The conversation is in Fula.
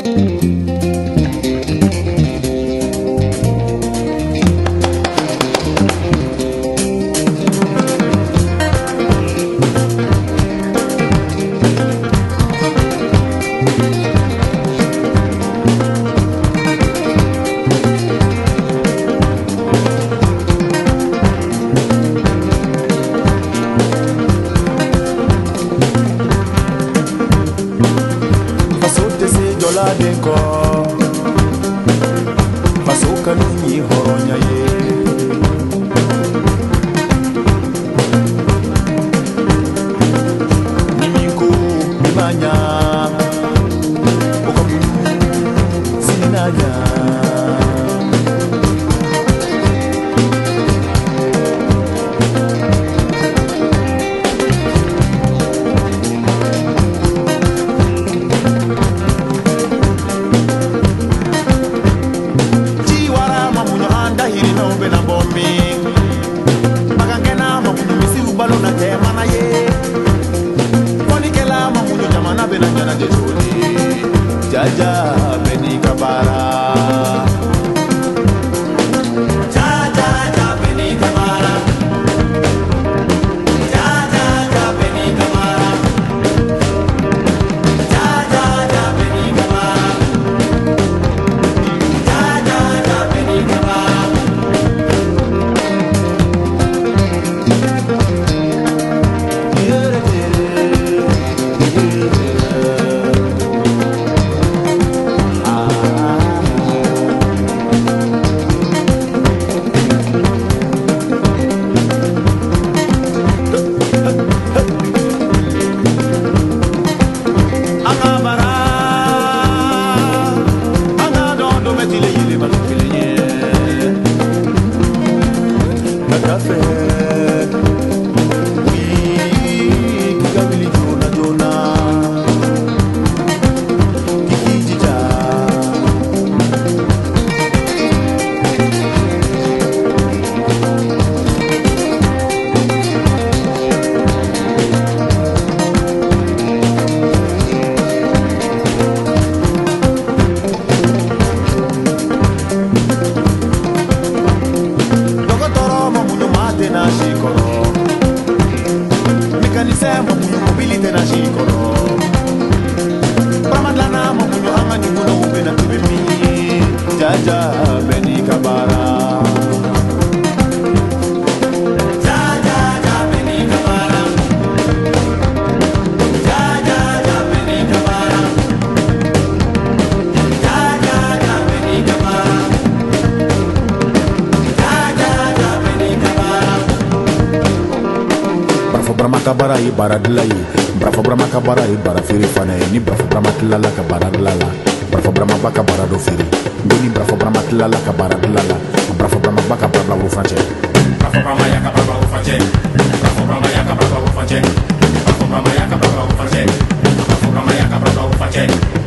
Denko Masuka nunyi horonya ye Niminku nimanya Ukamu sininanya Jaja beni kabara Jaja beni kabara Jaja beni kabara Jaja beni kabara Jaja beni kabara Jaja beni kabara Jaja beni kabara Jaja beni kabara Jaja beni kabara Jaja beni kabara Bravo brama kabara ibara dilai Bravo brama kabara ibara firi fane ni bravo brama tilala kabara dilala Bravo brama baka bara do firi Ndoni bravo brama tilala kabara dilala Bravo brama baka brabla wo franche Bravo brama yaka brabla wo franche Bravo brama yaka brabla wo franche Bravo brama yaka brabla wo franche Bravo brama yaka brabla wo franche